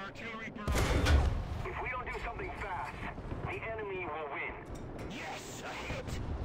Artillery barrage. If we don't do something fast, the enemy will win. Yes, a hit!